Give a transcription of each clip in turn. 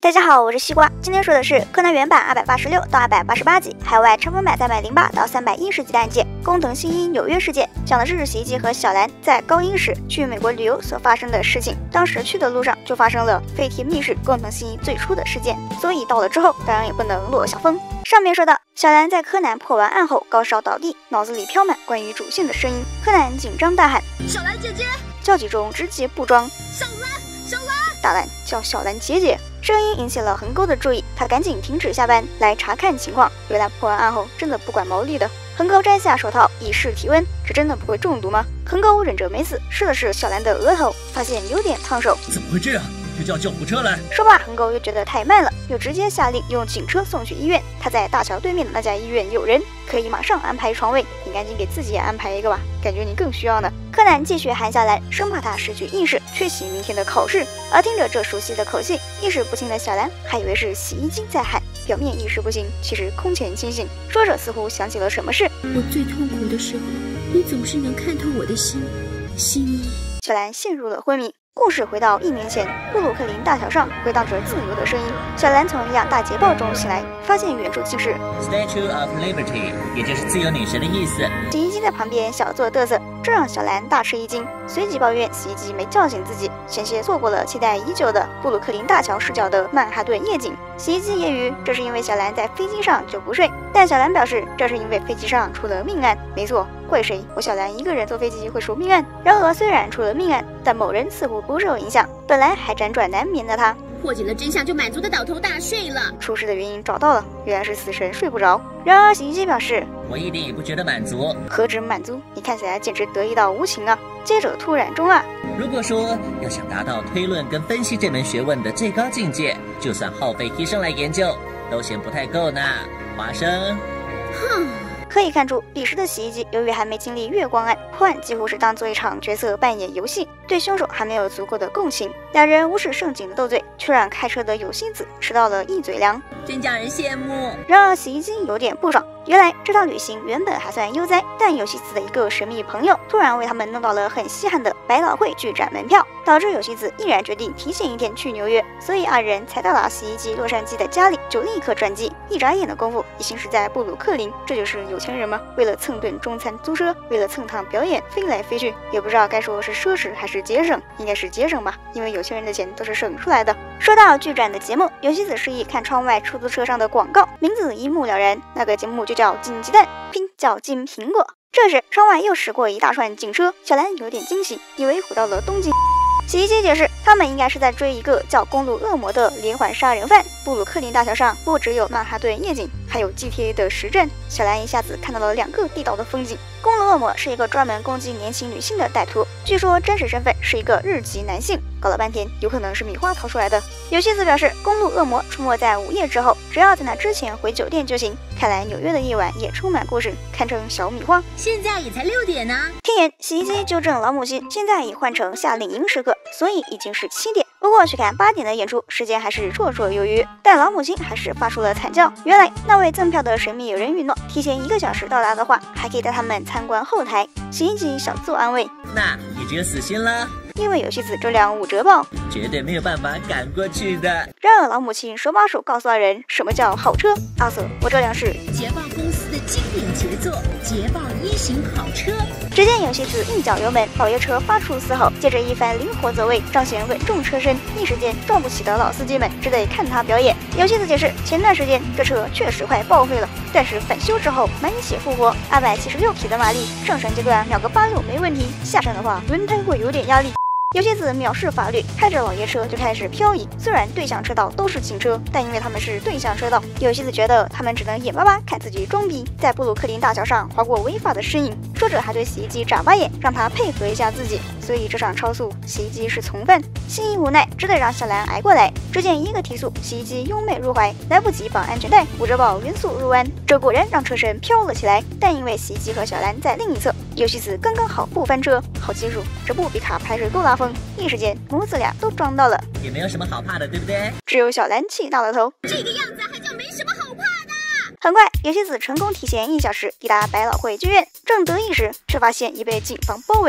大家好，我是西瓜。今天说的是柯南原版286到288集，海外超分版308到310集的案件——工藤新一纽约事件，讲的是洗衣机和小兰在高一时去美国旅游所发生的事情。当时去的路上就发生了飞天密室工藤新一最初的事件，所以到了之后当然也不能落下风。上面说到，小兰在柯南破完案后高烧倒地，脑子里飘满关于主线的声音。柯南紧张大喊：“小兰姐姐！”叫几中直接不装：“小兰，小兰！”大胆叫小兰姐姐。声音引起了横沟的注意，他赶紧停止下班来查看情况。原来破完案后真的不管毛利的。横沟摘下手套以示体温，这真的不会中毒吗？横沟忍着没死，试了试小兰的额头，发现有点烫手。 怎么会这样？就叫救护车来。 说罢，横沟又觉得太慢了，又直接下令用警车送去医院。他在大桥对面的那家医院有人，可以马上安排床位。你赶紧给自己也安排一个吧，感觉你更需要呢。柯南继续喊小兰，生怕她失去意识，缺席明天的考试。而听着这熟悉的口气，意识不清的小兰还以为是洗衣机在喊，表面意识不清，其实空前清醒。说着似乎想起了什么事。 我最痛苦的时候，你总是能看透我的心，心意。 小兰陷入了昏迷。故事回到1年前，布鲁克林大桥上回荡着自由的声音。小兰从一辆大捷报中醒来，发现远处竟是 Statue of Liberty， 也就是自由女神的意思。 洗衣机在旁边小作嘚瑟，这让小兰大吃一惊，随即抱怨洗衣机没叫醒自己，险些错过了期待已久的布鲁克林大桥视角的曼哈顿夜景。洗衣机揶揄这是因为小兰在飞机上就不睡，但小兰表示这是因为飞机上出了命案。没错，怪谁？我小兰一个人坐飞机会出命案。然而虽然出了命案，但某人似乎不受影响，本来还辗转难眠的他， 破解了真相就满足的倒头大睡了。 出事的原因找到了，原来是死神睡不着。然而洗衣机表示我一点也不觉得满足。 何止满足，你看起来简直得意到无情啊。接着突然中二， 如果说要想达到推论跟分析这门学问的最高境界，就算耗费一生来研究都嫌不太够呢。华生可以看出，彼时的洗衣机由于还没经历月光案，破案几乎是当做一场角色扮演游戏，对凶手还没有足够的共情。两人无视盛景的斗嘴，却让开车的有希子吃到了一嘴粮， 真叫人羡慕。 然而洗衣机有点不爽，原来这趟旅行原本还算悠哉，但有希子的一个神秘朋友突然为他们弄到了很稀罕的百老汇剧展门票，导致有希子毅然决定提前1天去纽约，所以二人才到达洗衣机洛杉矶的家里就立刻转机，一眨眼的功夫已经是在布鲁克林。这就是有钱人吗？为了蹭顿中餐租车，为了蹭趟表演飞来飞去，也不知道该说是奢侈还是节省，应该是节省吧，因为有钱人的钱都是省出来的。说到剧展的节目，有希子示意看窗外出租车上的广告，名字一目了然，那个节目就叫金鸡蛋，拼叫金苹果。这时窗外又驶过一大串警车，小兰有点惊喜，以为回到了东京。洗衣机解释，他们应该是在追一个叫公路恶魔的连环杀人犯。布鲁克林大桥上不只有曼哈顿夜景，还有 GTA 的实战。小兰一下子看到了2个地道的风景。公路恶魔是一个专门攻击年轻女性的歹徒，据说真实身份是一个日籍男性，搞了半天有可能是米花逃出来的。有希子表示，公路恶魔出没在午夜之后，只要在那之前回酒店就行。看来纽约的夜晚也充满故事，堪称小米花。 现在也才6点呢。 听言，洗衣机纠正老母亲，现在已换成夏令营时刻，所以已经是7点。不过去看8点的演出，时间还是绰绰有余，但老母亲还是发出了惨叫。原来那位赠票的神秘友人允诺，提前1个小时到达的话，还可以带他们参观后台。洗衣机小自我安慰， 那也只有死心了， 因为有希子这辆5折报绝对没有办法赶过去的。 然而老母亲手把手告诉二人什么叫好车。阿瑟，我这辆是捷豹公司的经典杰作捷豹1型好车。 只见有希子一脚油门，老爷车发出嘶吼，接着一番灵活走位，彰显稳重车身，一时间撞不起的老司机们只得看他表演。有希子解释，前段时间这车确实快报废了，但是返修之后满血复活，276匹的马力，上山阶段秒个86没问题，下山的话轮胎会有点压力。有希子藐视法律，开着老爷车就开始漂移。虽然对向车道都是警车，但因为他们是对向车道，有希子觉得他们只能眼巴巴看自己装逼，在布鲁克林大桥上划过违法的身影。说着还对洗衣机眨巴眼，让他配合一下自己。所以这场超速，洗衣机是从犯。新一无奈，只得让小兰挨过来。只见一个提速，洗衣机拥妹入怀，来不及绑安全带，5折报匀速入弯。这果然让车身飘了起来。但因为洗衣机和小兰在另一侧，有希子刚刚好不翻车。好技术，这不比卡排水沟拉风？一时间母子俩都撞到了， 也没有什么好怕的，对不对？ 只有小兰气大了头， 这个样子还叫没什么好怕的。 很快，有希子成功提前1小时抵达百老汇剧院，正得意时，却发现已被警方包围。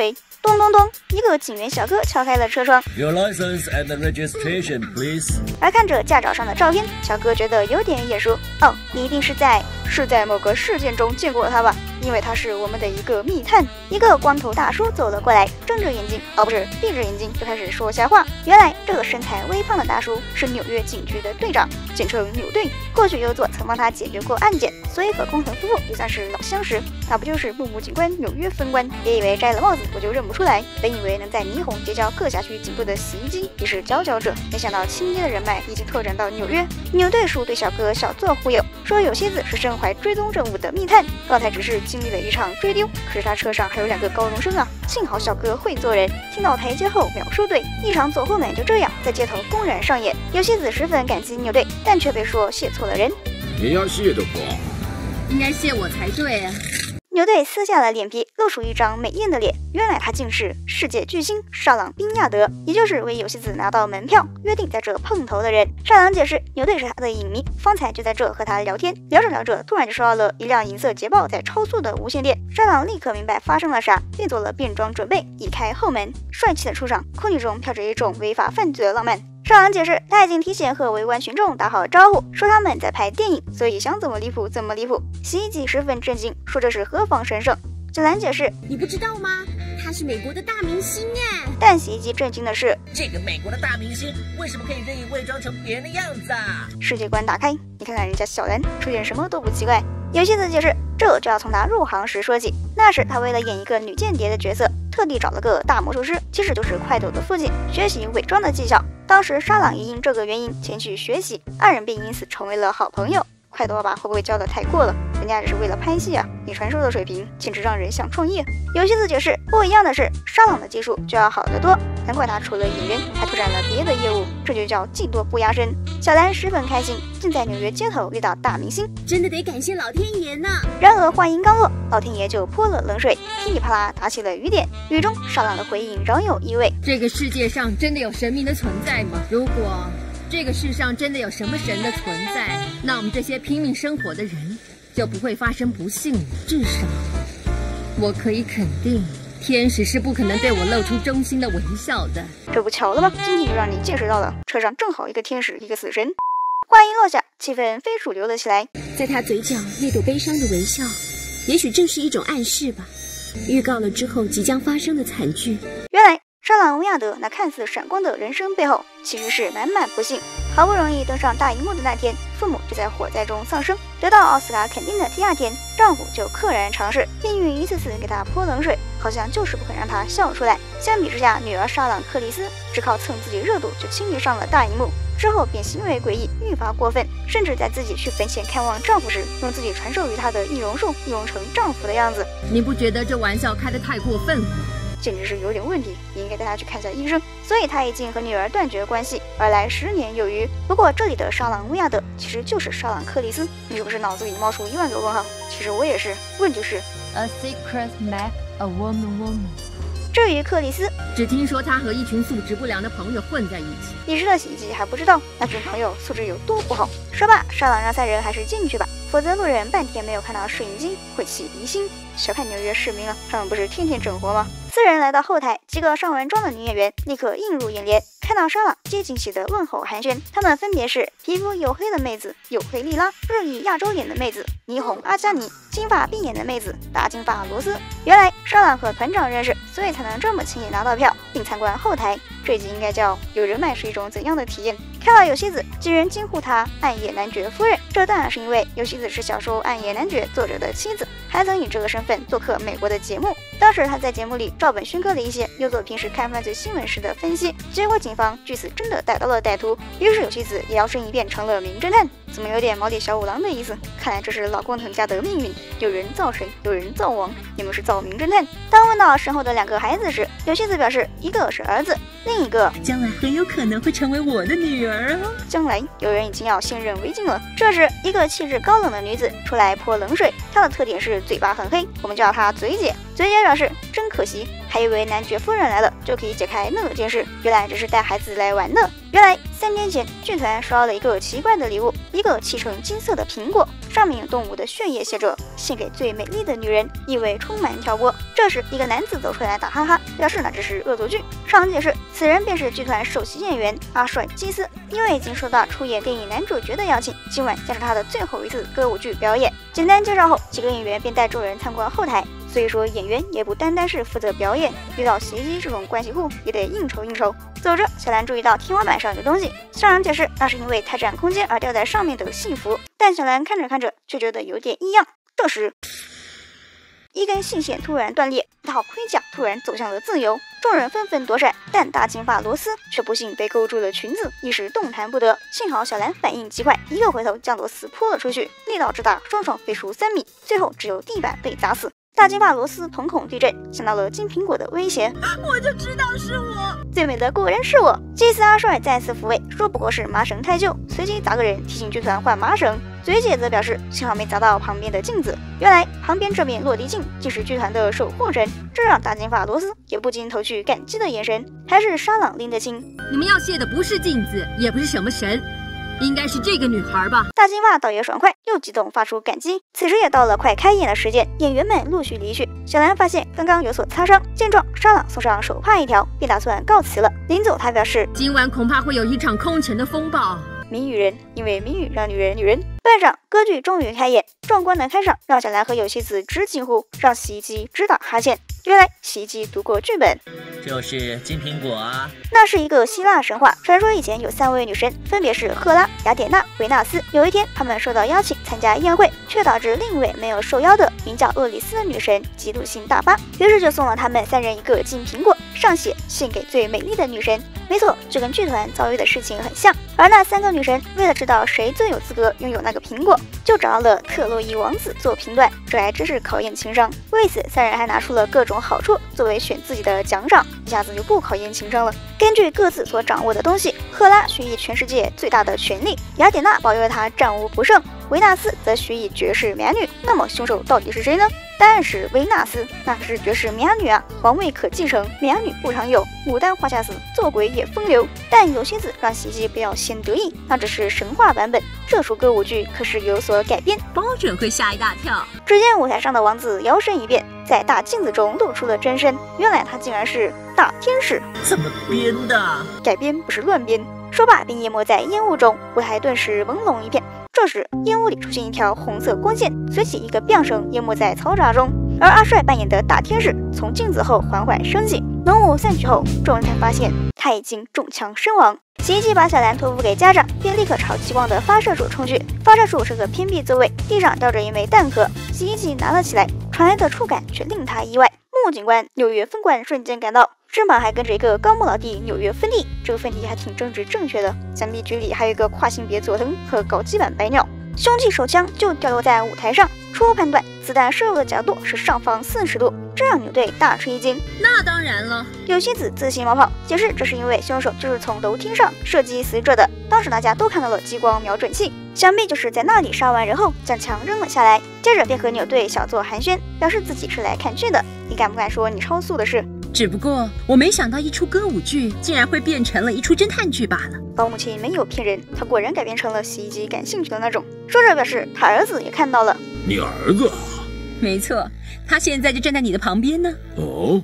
咚咚咚，一个警员小哥敲开了车窗。 Your license and registration, please. 而看着驾照上的照片，小哥觉得有点眼熟。哦，你一定是在某个事件中见过他吧？因为他是我们的一个密探。一个光头大叔走了过来，睁着眼睛，不是闭着眼睛就开始说瞎话。原来这个身材微胖的大叔是纽约警局的队长，简称纽队。过去有佐曾帮他解决过案件，所以和工藤夫妇也算是老相识。那不就是木木警官纽约分关？别以为摘了帽子我就认不出来，本以为能在霓虹结交各辖区警部的洗衣机已是佼佼者，没想到亲爹的人脉已经拓展到纽约。纽队叔对小哥小作忽悠，说有些子是身怀追踪任务的密探，刚才只是经历了一场追丢，可是他车上还有2个高中生啊！幸好小哥会做人，听到台阶后秒收队，一场走后门就这样在街头公然上演。有些子十分感激纽队，但却被说谢错了人。 你要谢的不？ 应该谢我才对啊。 牛队撕下了脸皮，露出一张美艳的脸。原来他竟是世界巨星沙朗宾亚德，也就是为游戏子拿到门票，约定在这碰头的人。沙朗解释，牛队是他的影迷，方才就在这和他聊天，聊着聊着，突然就收到了一辆银色捷豹在超速的无线电。沙朗立刻明白发生了啥，便做了变装准备，移开后门，帅气的出场，空气中飘着一种违法犯罪的浪漫。沙朗解释，他已经提前和围观群众打好招呼，说他们在拍电影，所以想怎么离谱怎么离谱。洗衣机十分震惊，说这是何方神圣。小兰解释， 你不知道吗？他是美国的大明星哎。 但洗衣机震惊的是， 这个美国的大明星为什么可以任意伪装成别人的样子啊？ 世界观打开，你看看人家小兰，出现什么都不奇怪。有些子解释，这就要从他入行时说起。那时他为了演一个女间谍的角色，特地找了个大魔术师，其实就是快斗的父亲，学习伪装的技巧。当时沙朗也因这个原因前去学习，二人便因此成为了好朋友。快斗吧，会不会教的太过了？人家只是为了拍戏啊！你传授的水平简直让人想创业。有些子解释，不一样的是，沙朗的技术就要好得多，难怪他除了演员，还拓展了别的业务，这就叫技多不压身。小兰十分开心，竟在纽约街头遇到大明星， 真的得感谢老天爷呢。 然而话音刚落，老天爷就泼了冷水，噼里啪啦打起了雨点。雨中沙朗的回应饶有意味： 这个世界上真的有神明的存在吗？如果这个世上真的有什么神的存在，那我们这些拼命生活的人就不会发生不幸。至少我可以肯定，天使是不可能对我露出衷心的微笑的。 这不巧了吗？今天就让你见识到了，车上正好一个天使，一个死神。话音落下，气氛非主流了起来。 在他嘴角那朵悲伤的微笑，也许正是一种暗示吧，预告了之后即将发生的惨剧。 原来沙朗乌亚德那看似闪光的人生背后，其实是满满不幸。好不容易登上大荧幕的那天，父母就在火灾中丧生。得到奥斯卡肯定的第二天，丈夫就溘然长逝，命运一次次给他泼冷水，好像就是不肯让他笑出来。相比之下，女儿沙朗克里斯只靠蹭自己热度就轻易上了大荧幕，之后便行为诡异，愈发过分，甚至在自己去坟前看望丈夫时，用自己传授于她的易容术易容成丈夫的样子。 你不觉得这玩笑开得太过分了？ 简直是有点问题，你应该带他去看下医生。所以他已经和女儿断绝关系，而来10年有余。不过这里的沙朗乌亚德其实就是沙朗克里斯，你是不是脑子里冒出1万个问号？其实我也是，问就是 A secret make a woman。 至于克里斯， 只听说他和一群素质不良的朋友混在一起。 你吃了洗衣机还不知道那群朋友素质有多不好。说罢，沙朗让3人还是进去吧，否则路人半天没有看到摄影机会起疑心。小看纽约市民了，他们不是天天整活吗？4人来到后台，几个上完妆的女演员立刻映入眼帘。看到沙朗，皆惊喜的问候寒暄。她们分别是皮肤黝黑的妹子黝黑莉拉，日裔亚洲脸的妹子霓虹阿加尼，金发碧眼的妹子大金发罗斯。原来沙朗和团长认识，所以才能这么轻易拿到票并参观后台。这一集应该叫有人脉是一种怎样的体验？看到有希子，几人惊呼她暗夜男爵夫人，这当然是因为有希子是小说《暗夜男爵》作者的妻子，还曾以这个身份做客美国的节目。当时他在节目里照本宣科了一些有佐平时看犯罪新闻时的分析，结果警方据此真的逮到了歹徒，于是有希子也摇身一变成了名侦探。怎么有点毛利小五郎的意思？看来这是老工藤家的命运，有人造神，有人造王，你们是造名侦探。当问到身后的2个孩子时，有希子表示一个是儿子，另一个将来很有可能会成为我的女儿哦。 将来有人已经要先认为敬了。这时一个气质高冷的女子出来泼冷水，她的特点是嘴巴很黑，我们叫她嘴姐。嘴姐表示， 真可惜。还以为男爵夫人来了就可以解开那件事，原来只是带孩子来玩的。原来3天前，剧团收到了一个奇怪的礼物，一个漆成金色的苹果，上面有动物的血液，写着“献给最美丽的女人”，意味充满挑拨。这时，一个男子走出来打哈哈，表示那只是恶作剧。上解释，此人便是剧团首席演员阿帅基斯，因为已经收到出演电影男主角的邀请，今晚将是他的最后一次歌舞剧表演。简单介绍后，几个演员便带众人参观后台。所以说，演员也不单单是负责表演，遇到洗衣机这种关系户也得应酬应酬。走着，小兰注意到天花板上有东西，上人解释那是因为太占空间而掉在上面的戏服，但小兰看着看着却觉得有点异样。这时，一根细线突然断裂，一套盔甲突然走向了自由，众人纷纷躲闪，但大金发罗斯却不幸被勾住了裙子，一时动弹不得。幸好小兰反应极快，一个回头将罗斯泼了出去，力道之大，双双飞出3米，最后只有地板被砸死。大金发罗斯瞳孔地震，想到了金苹果的威胁， 我就知道是我， 最美的果然是我。祭司阿帅再次抚慰，说不过是麻绳太旧，随即砸个人，提醒剧团换麻绳。嘴姐则表示幸好没砸到旁边的镜子，原来旁边这面落地镜竟是剧团的守护神，这让大金发罗斯也不禁投去感激的眼神。还是沙朗拎得清， 你们要谢的不是镜子，也不是什么神，应该是这个女孩吧。 大金发倒也爽快，又激动发出感激。此时也到了快开演的时间，演员们陆续离去。小兰发现刚刚有所擦伤，见状沙朗送上手帕一条，便打算告辞了。临走他表示今晚恐怕会有一场空前的风暴。 谜语人，因为谜语让女人女人。半晌，歌剧终于开演，壮观的开场让小兰和有希子直惊呼，让洗衣机直打哈欠。原来洗衣机读过剧本， 就是金苹果啊。 那是一个希腊神话，传说以前有3位女神，分别是赫拉、雅典娜、维纳斯。有一天，她们受到邀请参加宴会，却导致另一位没有受邀的名叫厄里斯的女神嫉妒心大发，于是就送了她们3人一个金苹果，上写献给最美丽的女神。没错，这跟剧团遭遇的事情很像。而那3个女神为了知道谁最有资格拥有那个苹果，就找到了特洛伊王子做评断，这还真是考验情商。为此，3人还拿出了各种好处作为选自己的奖赏，一下子就不考验情商了。根据各自所掌握的东西，赫拉许以全世界最大的权力，雅典娜保佑她战无不胜，维纳斯则许以绝世美女。那么凶手到底是谁呢？答案是维纳斯，那可是绝世美女啊，皇位可继承，美女不常有，牡丹花下死，做鬼也风流。但有些子让洗衣机不要先得意，那只是神话版本，这出歌舞剧可是有所改编， 保准会吓一大跳。 只见舞台上的王子摇身一变，在大镜子中露出了真身，原来他竟然是大天使。 怎么编的？ 改编不是乱编。说罢便淹没在烟雾中，舞台顿时朦胧一片。这时烟雾里出现一条红色光线，随即一个棒声淹没在嘈杂中，而阿帅扮演的大天使从镜子后缓缓升起。浓雾散去后，众人才发现他已经中枪身亡。洗衣机把小兰托付给家长，便立刻朝激光的发射处冲去。发射处是个偏僻座位，地上吊着一枚弹壳，洗衣机拿了起来，传来的触感却令他意外。穆警官纽约分管瞬间赶到，身旁还跟着一个高木老弟纽约分弟，这个分弟还挺政治正确的。想必局里还有一个跨性别佐藤和高级版白鸟。凶器手枪就掉落在舞台上，初步判断子弹射入的角度是上方40度，这让牛队大吃一惊。 那当然了， 有希子自信冒泡，解释这是因为凶手就是从楼梯上射击死者的，当时大家都看到了激光瞄准器，想必就是在那里杀完人后将枪扔了下来，接着便和牛队小作寒暄，表示自己是来看剧的。你敢不敢说你超速的事？ 只不过我没想到一出歌舞剧竟然会变成了一出侦探剧罢了。 老母亲没有骗人，她果然改编成了洗衣机感兴趣的那种。说着表示他儿子也看到了。 你儿子？ 没错，他现在就站在你的旁边呢。 哦，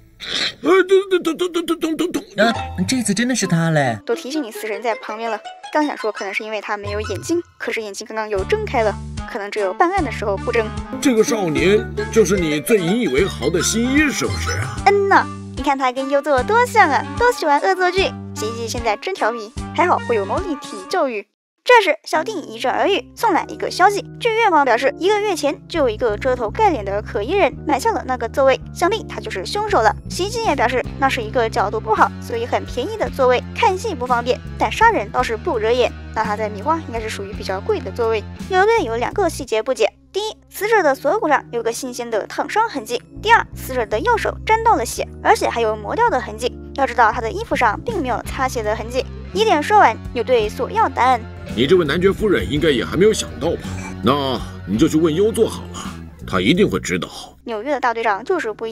这次真的是他嘞！ 都提醒你死神在旁边了。刚想说可能是因为他没有眼睛，可是眼睛刚刚又睁开了，可能只有办案的时候不睁。 这个少年就是你最引以为豪的新一，是不是啊？ 呐，你看他跟优作多像啊，都喜欢恶作剧。洗衣机现在真调皮，还好会有毛利体教育。这时，小弟一阵耳语，送来一个消息。据院方表示，1个月前就有一个遮头盖脸的可疑人买下了那个座位，想必他就是凶手了。洗衣机也表示，那是一个角度不好，所以很便宜的座位，看戏不方便，但杀人倒是不惹眼。那他在米花应该是属于比较贵的座位。牛队有2个细节不解：第一，死者的锁骨上有个新鲜的烫伤痕迹；第二，死者的右手沾到了血，而且还有磨掉的痕迹。要知道，他的衣服上并没有擦血的痕迹。疑点说完，牛队索要答案。 你这位男爵夫人应该也还没有想到吧？那你就去问优作好了，他一定会知道。 纽约的大队长就是不一样，比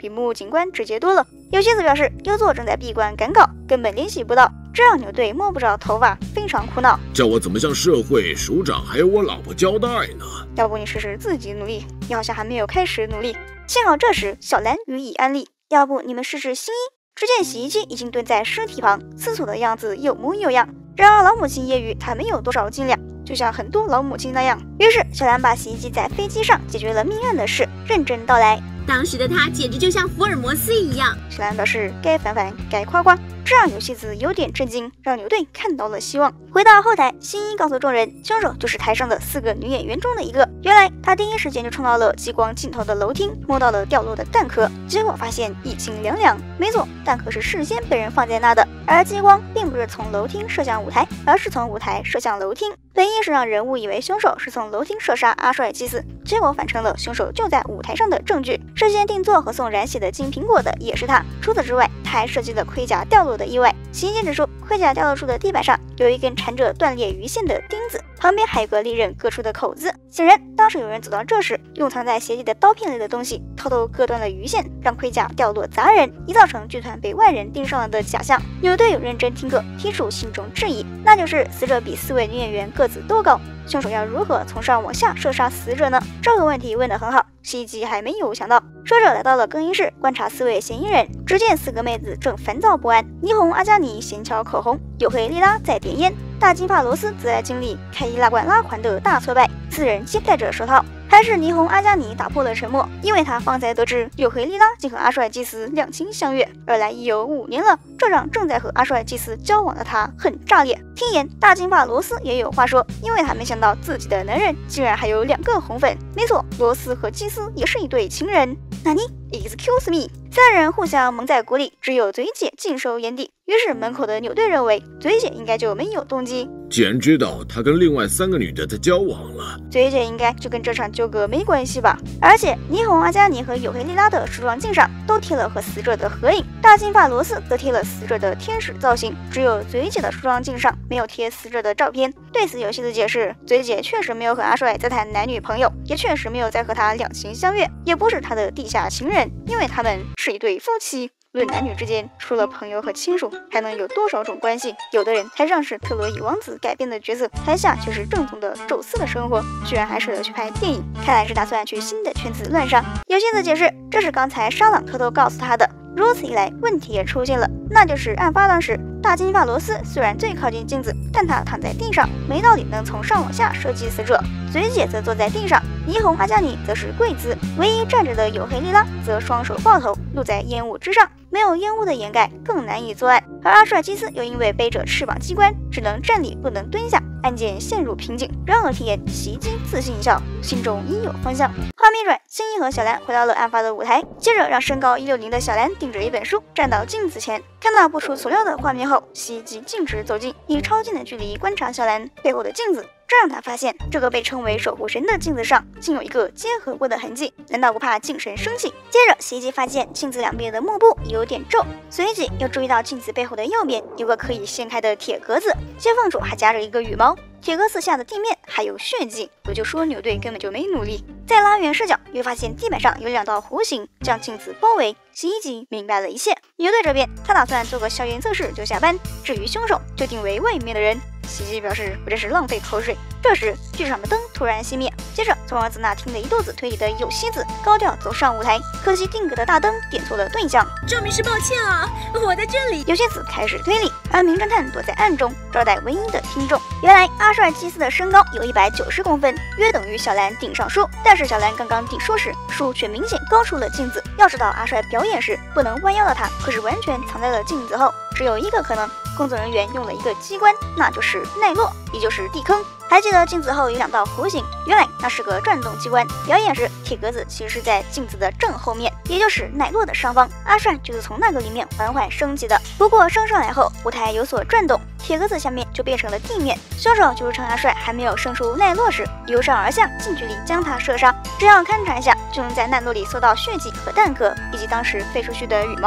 比木警官直接多了。有些子表示优作正在闭关赶稿，根本联系不到，这让牛队摸不着头发，非常苦恼。 叫我怎么向社会、署长还有我老婆交代呢？ 要不你试试自己努力，你好像还没有开始努力。幸好这时小兰予以安利，要不你们试试新衣。只见洗衣机已经蹲在尸体旁，厕所的样子有模有样。然而老母亲揶揄她没有多少斤两，就像很多老母亲那样。于是小兰把洗衣机在飞机上解决了命案的事认真道来。 当时的他简直就像福尔摩斯一样。 小兰表示该反反该夸夸，这让有希子有点震惊，让牛队看到了希望。回到后台，新一告诉众人，凶手就是台上的4个女演员中的一个。原来他第一时间就冲到了激光镜头的楼厅，摸到了掉落的弹壳，结果发现一清凉凉。没错，弹壳是事先被人放在那的，而激光并不是从楼厅射向舞台，而是从舞台射向楼厅。本意是让人误以为凶手是从楼厅射杀阿帅祭司，结果反成了凶手就在舞台上的证据。事先定做和送染血的金苹果的也是他。除此之外，他还设计了盔甲掉落的意外。洗衣机指出，盔甲掉落处的地板上有一根缠着断裂鱼线的钉子，旁边还有个利刃割出的口子。显然，当时有人走到这时，用藏在鞋底的刀片类的东西偷偷割断了鱼线，让盔甲掉落砸人，以造成剧团被外人盯上了的假象。牛队有认真听课，提出心中质疑，那就是死者比4位女演员个子都高，凶手要如何从上往下射杀死者呢？这个问题问得很好，洗衣机还没有想到。说着来到了更衣室，观察4位嫌疑人，只见4个妹子正烦躁不安。霓虹阿加尼闲敲口红，黝黑莉拉在点烟，大金发罗斯则在经历开伊拉罐拉环的大挫败。4人皆戴着手套。还是霓虹阿加尼打破了沉默，因为他方才得知黝黑莉拉竟和阿帅祭司两情相悦，而来已有5年了，这让正在和阿帅祭司交往的他很炸裂。听言大金发罗斯也有话说，因为他没想到自己的男人竟然还有2个红粉。没错，罗斯和祭司也是一对情人。纳尼 ？Excuse me。3人互相蒙在鼓里，只有嘴姐尽收眼底。于是门口的牛队认为嘴姐应该就没有动机， 既然知道他跟另外3个女的在交往了， 嘴姐应该就跟这场纠葛没关系吧。而且霓虹阿加尼和黝黑莉拉的梳妆镜上都贴了和死者的合影，大金发罗斯则贴了死者的天使造型，只有嘴姐的梳妆镜上没有贴死者的照片。对此有希子解释，嘴姐确实没有和阿帅在谈男女朋友，也确实没有在和他两情相悦，也不是他的地下情人，因为他们是一对夫妻。论男女之间，除了朋友和亲属，还能有多少种关系？有的人台上是特洛伊王子改编的角色，台下却是正统的宙斯的生活，居然还舍得去拍电影，看来是打算去新的圈子乱上。有希子解释，这是刚才沙朗偷偷告诉他的。如此一来，问题也出现了，那就是案发当时，大金发罗斯虽然最靠近镜子，但他躺在地上，没道理能从上往下射击死者。嘴姐则坐在地上，霓虹阿加尼则是跪姿，唯一站着的黝黑莉拉则双手抱头，露在烟雾之上，没有烟雾的掩盖，更难以作案。而阿帅基斯又因为背着翅膀机关，只能站立不能蹲下，案件陷入瓶颈。然而听言洗衣机自信一笑，心中已有方向。画面转，新一和小兰回到了案发的舞台，接着让身高160的小兰顶着一本书站到镜子前，看到不出所料的画面后，洗衣机径直走近，以超近的距离观察小兰背后的镜子。这让他发现，这个被称为守护神的镜子上竟有一个结合过的痕迹，难道不怕镜神生气？接着洗衣机发现镜子两边的幕布有点皱，随即又注意到镜子背后的右边有个可以掀开的铁格子，接缝处还夹着一个羽毛，铁格子下的地面还有血迹，我就说牛队根本就没努力。再拉远视角，又发现地板上有2道弧形将镜子包围。洗衣机明白了一切，牛队这边他打算做个校园测试就下班，至于凶手就定为外面的人。洗衣机表示我真是浪费口水。这时剧场的灯突然熄灭，接着从儿子那听得一肚子推理的有希子高调走上舞台，可惜定格的大灯点错了对象。 证明是抱歉啊，我在这里。 有希子开始推理，而名侦探躲在暗中招待唯一的听众。原来阿帅祭司的身高有190公分，约等于小兰顶上书，但是小兰刚刚顶书时，书却明显高出了镜子。要知道阿帅表演时不能弯腰的他，可是完全藏在了镜子后。只有一个可能，工作人员用了一个机关，那就是奈落，也就是地坑。还记得镜子后有2道弧形，原来那是个转动机关。表演时铁格子其实是在镜子的正后面，也就是奈落的上方。阿帅就是从那个里面缓缓升起的。不过升上来后，舞台有所转动，铁格子下面就变成了地面。凶手就是趁阿帅还没有升出奈落时，由上而下近距离将他射杀。只要勘察一下，就能在奈落里搜到血迹和弹壳，以及当时飞出去的羽毛。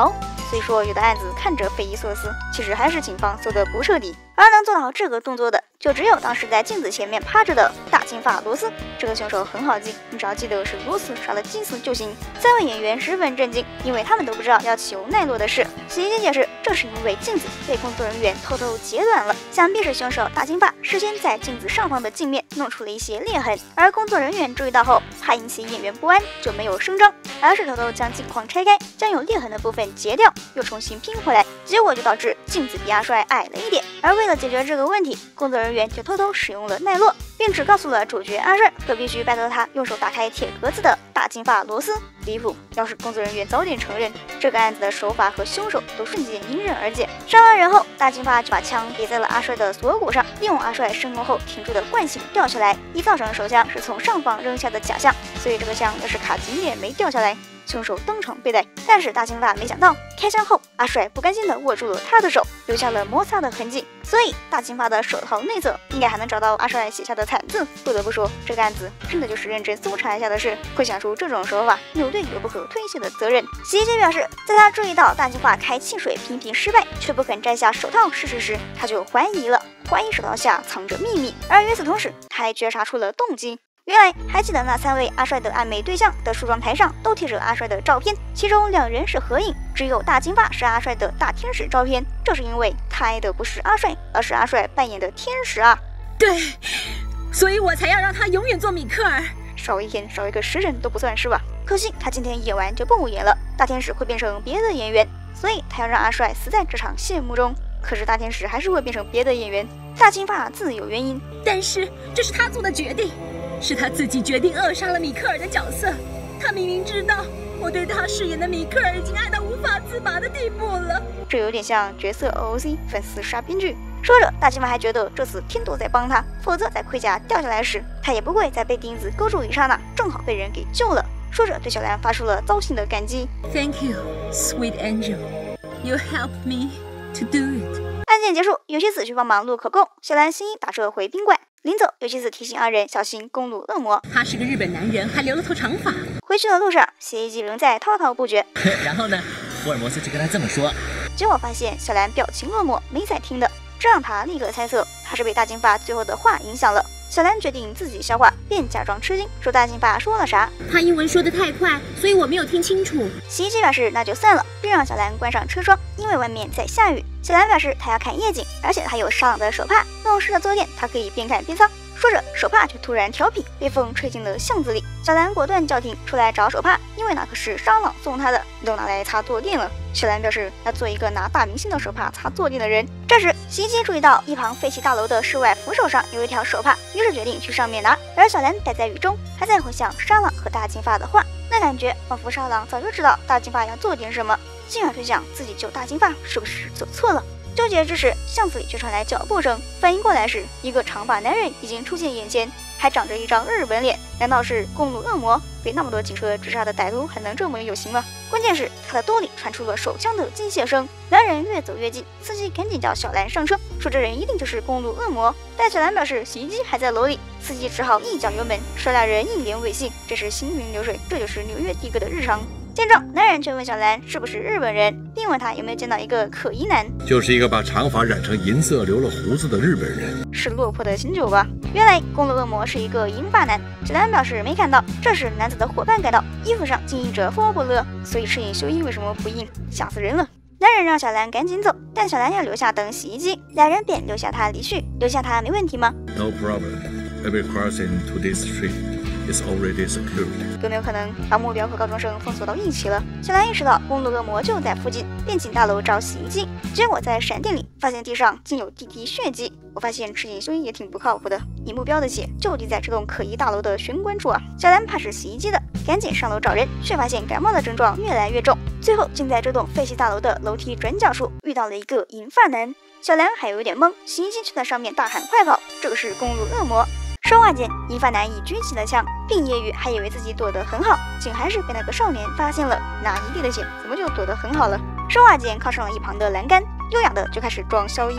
虽说有的案子看着匪夷所思，其实还是警方做的不彻底。而能做到这个动作的，就只有当时在镜子前面趴着的大金发罗斯。这个凶手很好记，你只要记得是罗斯杀了金丝就行。3位演员十分震惊，因为他们都不知道要起由奈落的事。洗衣机解释，这是因为镜子被工作人员偷偷截断了，想必是凶手大金发事先在镜子上方的镜面弄出了一些裂痕，而工作人员注意到后，怕引起演员不安，就没有声张，而是偷偷将镜框拆开，将有裂痕的部分截掉，又重新拼回来，结果就导致镜子比阿帅矮了一点。而为了解决这个问题，工作人员就偷偷使用了奈落，并只告诉了主角阿帅，可必须拜托他用手打开铁盒子的大金发罗斯。离谱！要是工作人员早点承认，这个案子的手法和凶手都瞬间迎刃而解。杀完人后，大金发就把枪别在了阿帅的锁骨上，利用阿帅升空后停住的惯性掉下来，以造成手枪是从上方扔下的假象。所以这个枪要是卡紧点没掉下来，凶手当场被逮。但是大金发没想到，开枪后阿帅不甘心地握住了他的手，留下了摩擦的痕迹，所以大金发的手套内侧应该还能找到阿帅写下的惨字。不得不说，这个案子真的就是认真搜查一下的事，会想出这种手法，有对有不可推卸的责任。洗衣机表示，在他注意到大金发开汽水频频失败，却不肯摘下手套试试时，他就怀疑手套下藏着秘密。而与此同时，他还觉察出了动机。原来还记得那3位阿帅的暧昧对象的梳妆台上都贴着阿帅的照片，其中2人是合影，只有大金发是阿帅的大天使照片。这是因为他爱的不是阿帅，而是阿帅扮演的天使啊。 对，所以我才要让他永远做米克尔。 少一天少一个时辰都不算是吧？可惜他今天演完就不演了，大天使会变成别的演员，所以他要让阿帅死在这场谢幕中。可是大天使还是会变成别的演员，大金发自有原因， 但是这是他做的决定。是他自己决定扼杀了米克尔的角色，他明明知道我对他饰演的米克尔已经爱到无法自拔的地步了。 这有点像角色 OOC 粉丝杀编剧。说着，大金发还觉得这次天都在帮他，否则在盔甲掉下来时，他也不会在被钉子勾住一刹那，正好被人给救了。说着，对小兰发出了糟心的感激。 Thank you, sweet angel. You helped me to do it. 案件结束，有希子去帮忙录口供，小兰心打车回宾馆。临走，有希子提醒2人小心公路恶魔。 他是个日本男人，还留了头长发。 回去的路上，洗衣机仍在滔滔不绝。 然后呢，福尔摩斯就跟他这么说。 结果发现小兰表情落寞，没在听的，这让他立刻猜测他是被大金发最后的话影响了。小兰决定自己消化，便假装吃惊，说大金发说了啥。 他英文说得太快，所以我没有听清楚。 洗衣机表示那就算了，并让小兰关上车窗，因为外面在下雨。小兰表示她要看夜景，而且她有沙朗的手帕，弄湿了坐垫，她可以边看边擦。说着，手帕却突然调皮，被风吹进了巷子里。小兰果断叫停，出来找手帕，因为那可是沙朗送她的，都拿来擦坐垫了。小兰表示要做一个拿大明星的手帕擦坐垫的人。这时，洗衣机注意到一旁废弃大楼的室外扶手上有一条手帕，于是决定去上面拿。而小兰待在雨中，还在回想沙朗和大金发的话，那感觉仿佛沙朗早就知道大金发要做点什么，进而推想自己救大金发是不是走错了。纠结之时，巷子里却传来脚步声，反应过来时，一个长发男人已经出现眼前，还长着一张日本脸。难道是公路恶魔？被那么多警车追杀的歹徒还能这么有型吗？关键是他的兜里传出了手枪的机械声。男人越走越近，司机赶紧叫小兰上车，说这人一定就是公路恶魔。但小兰表示洗衣机还在楼里，司机只好一脚油门，甩2人一脸猥亵。这是行云流水，这就是纽约地哥的日常。见状，男人却问小兰是不是日本人，并问他有没有见到一个可疑男， 就是一个把长发染成银色、留了胡子的日本人， 是落魄的新酒吧？原来公路恶魔是一个银发男。小兰表示没看到。这时男子的伙伴赶到，衣服上经印着佛不勒，所以赤影修一为什么不印？吓死人了！男人让小兰赶紧走，但小兰要留下等洗衣机，2人便留下他离去。留下他没问题吗？ No problem. Every crossing to this street is already secured. 有没有可能把目标和高中生封锁到一起了？小兰意识到公路恶魔就在附近，便进大楼找洗衣机。结果在闪电里发现地上竟有滴滴血迹。我发现赤井修一也挺不靠谱的，你目标的血就滴在这栋可疑大楼的玄关处啊！小兰怕是洗衣机的，赶紧上楼找人，却发现感冒的症状越来越重，最后竟在这栋废弃大楼的楼梯转角处遇到了一个银发男。小兰还有点懵，洗衣机却在上面大喊快跑，这个是公路恶魔。说话间，银发男已举起了枪，并揶揄还以为自己躲得很好，竟还是被那个少年发现了，拿一地的血怎么就躲得很好了？说话间靠上了一旁的栏杆，优雅的就开始装消音器。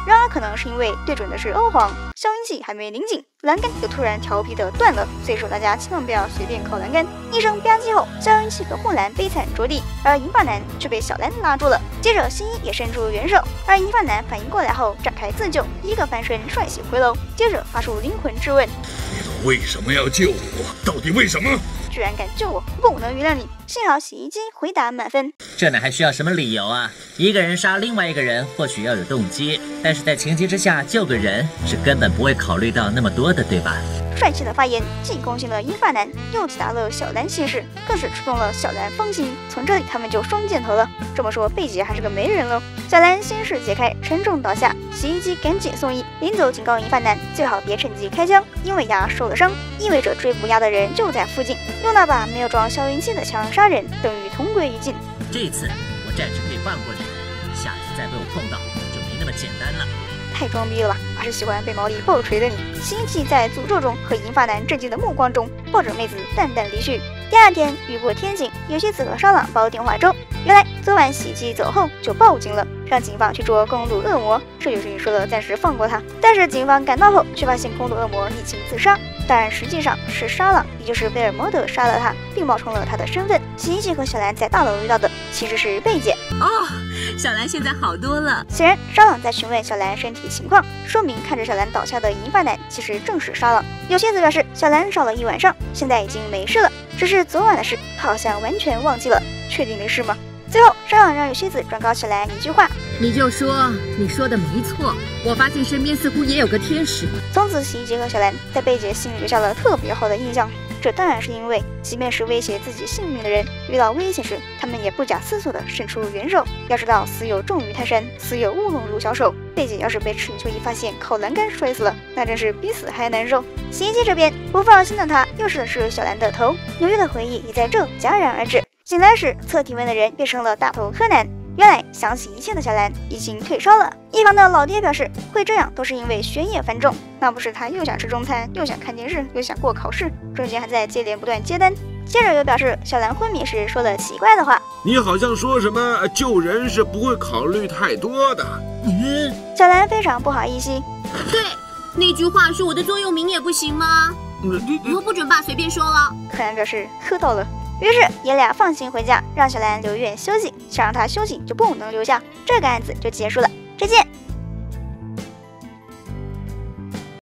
然而可能是因为对准的是欧皇，消音器还没拧紧，栏杆就突然调皮的断了。所以说大家千万不要随便靠栏杆。一声吧唧后，消音器和护栏悲惨着地，而银发男却被小兰拉住了。接着新一也伸出援手，而银发男反应过来后展开自救，一个翻身帅起回楼，接着发出灵魂质问： 你们为什么要救我？到底为什么？ 居然敢救我，不能原谅你！幸好洗衣机回答满分。 这哪还需要什么理由啊？一个人杀另外一个人，或许要有动机，但是在情急之下救个人，是根本不会考虑到那么多的，对吧？ 帅气的发言既攻陷了银发男，又解答了小兰心事，更是触动了小兰芳心。从这里他们就双箭头了。这么说，贝姐还是个媒人喽。小兰心事解开，沉重倒下，洗衣机赶紧送医。临走警告银发男最好别趁机开枪，因为牙受了伤，意味着追捕牙的人就在附近。用那把没有装消音器的枪杀人，等于同归于尽。 这一次我暂时可以放过你，下次再被我碰到就没那么简单了。 太装逼了吧！还是喜欢被毛利暴锤的你。洗衣器在诅咒中和银发男震惊的目光中抱着妹子淡淡离去。第二天雨过天晴，有些子和沙朗煲电话粥。原来昨晚洗衣机走后就报警了，让警方去捉公路恶魔。这就是你说的暂时放过他。但是警方赶到后却发现公路恶魔溺情自杀，但实际上是沙朗，也就是贝尔摩德杀了他，并冒充了他的身份。洗衣机和小兰在大楼遇到的其实是贝姐。 哦，小兰现在好多了。 显然沙朗在询问小兰身体情况，说明看着小兰倒下的银发男其实正是沙朗。有些则表示小兰烧了一晚上，现在已经没事了，只是昨晚的事他好像完全忘记了。确定没事吗？最后沙朗让有希子转告小兰一句话， 你就说你说的没错，我发现身边似乎也有个天使。 从此洗衣机和小兰在贝姐心里留下了特别好的印象。这当然是因为即便是威胁自己性命的人，遇到危险时他们也不假思索地伸出援手。要知道死有重于泰山，死有乌龙入小手。贝姐要是被赤羽球一发现靠栏杆摔死了，那真是比死还难受。洗衣机这边不放心的他又试了试小兰的头，纽约的回忆也在这戛然而止。醒来时测体温的人变成了大头柯南。原来想起一切的小兰已经退烧了。一旁的老爹表示会这样都是因为学业繁重，那不是他又想吃中餐，又想看电视，又想过考试，中间还在接连不断接单。接着又表示小兰昏迷时说了奇怪的话， 你好像说什么救人是不会考虑太多的。 小兰非常不好意思。 对，那句话是我的座右铭也不行吗？以后不准爸随便说了。 柯南表示喝到了。于是爷俩放心回家，让小兰留院休息，想让她休息就不能留下。这个案子就结束了。再见。